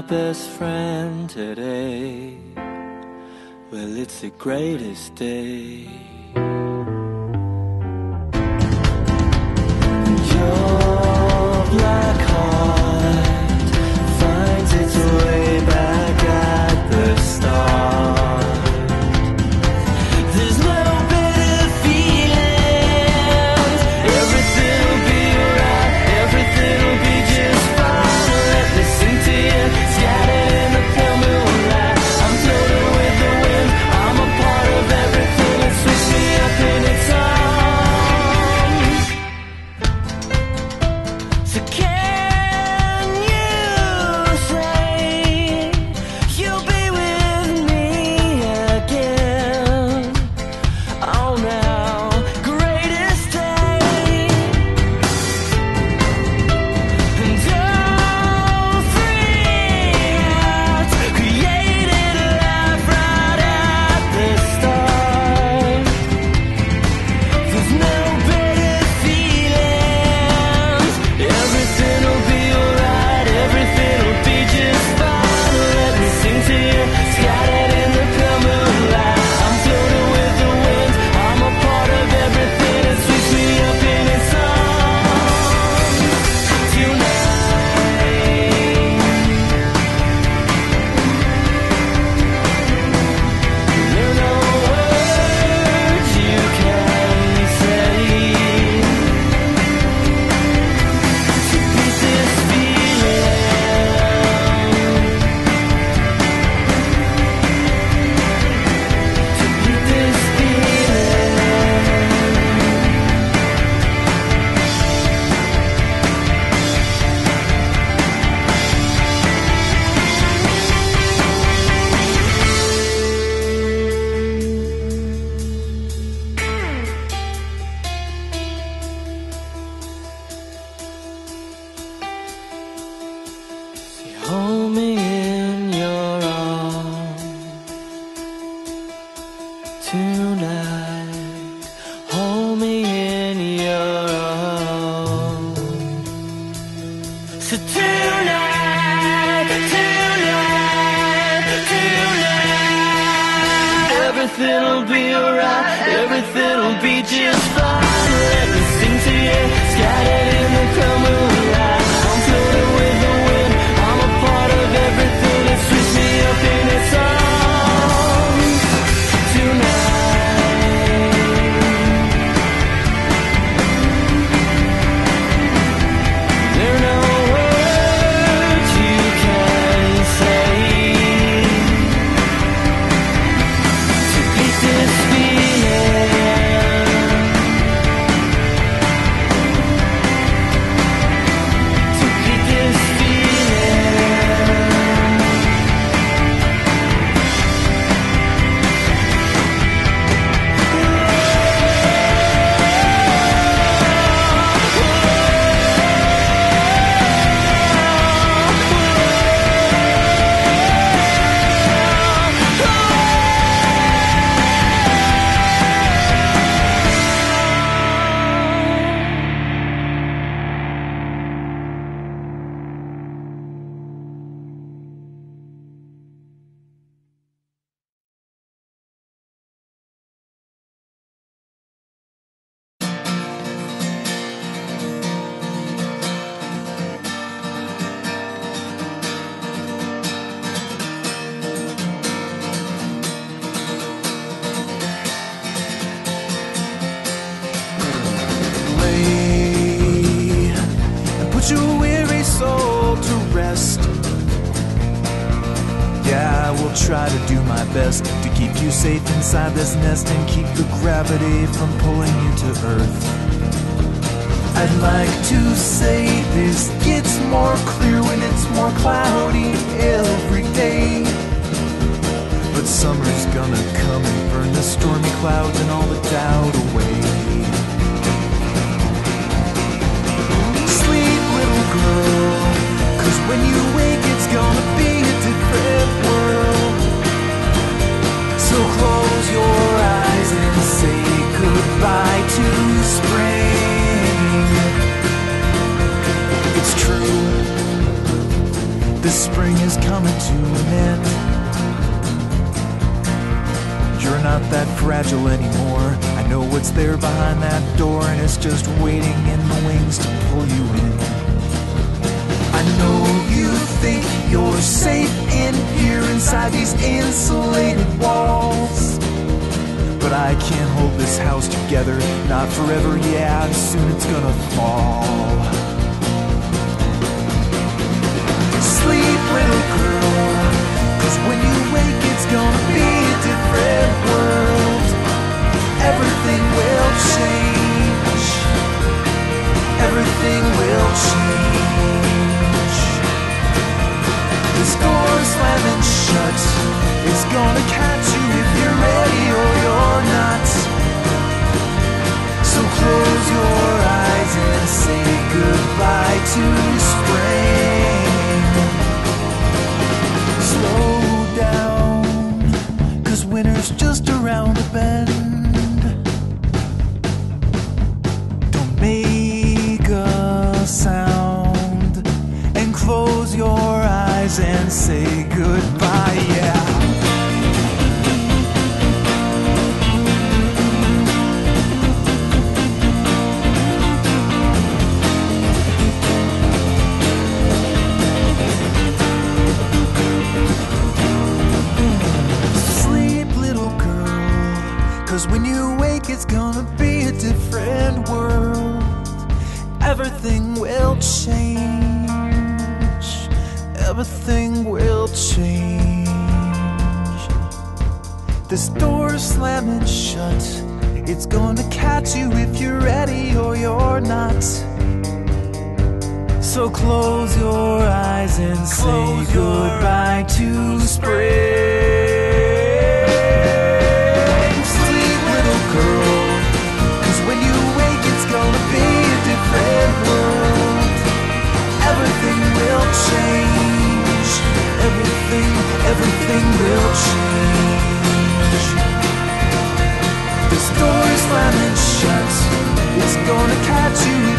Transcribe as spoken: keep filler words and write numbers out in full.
best friend today. Well, it's the greatest day. Your black heart finds its way back at the start. There's no better feelings. Everything will be alright. Everything will be just fine. Let me sing to you, scattered in the pale moonlight. I'm floating with the wind. I'm a part of everything that sweeps me up in its arms. So can you say you'll be with me again? Oh, now, greatest day. And all three hearts created life right at the start. There's no better feelings. Everything will be alright. Everything will be just fine. Let me sing to you, scattered in the pale moonlight. I'm floating with the wind. I'm a part of everything that sweeps me up in its arms tonight. There are no words you can say to beat this feeling. To beat this feeling. See, hold me in your arms tonight. Hold me in your arms. So tonight, tonight, tonight, everything will be alright. Everything will be just fine. Let me sing to you, scattered in the pale moonlight. I'm floating with the wind. I'm a part of everything that sweeps me up in its arms tonight. There are no words you can say to beat this feeling. To beat this feeling. Lay and put your weary soul to rest. Yeah, I will try to do my best to keep you safe inside this nest and keep the gravity from pulling you to earth. I'd like to say this gets more clear when it's more cloudy every day. But summer's gonna come and burn the stormy clouds and all the doubt away. Sleep, little girl, 'cause when you wake it's gonna be a different world. So close your eyes and say goodbye to spring. It's true, The spring is coming to an end. You're not that fragile anymore. I know what's there behind that door, and it's just waiting in the wings to pull you in. I know you think you're safe in here inside these insulated walls, but I can't hold this house together, not forever, yeah, and soon it's gonna fall. Sleep, little girl, 'cause when you wake it's gonna be a different world. Everything will change. Everything will change. This door slamming shut is gonna catch you if you're ready or you're not. So close your eyes and say goodbye to spring. Slow down, 'cause winter's just around the bend. Don't make a sound, and close your eyes and say goodbye, yeah. When you wake it's gonna be a different world. Everything will change. Everything will change. This door slamming shut, it's gonna catch you if you're ready or you're not. So close your eyes and say goodbye to spring. Girl, 'cause when you wake it's gonna be a different world. Everything will change. Everything, everything will change. This door is slamming shut. It's gonna catch you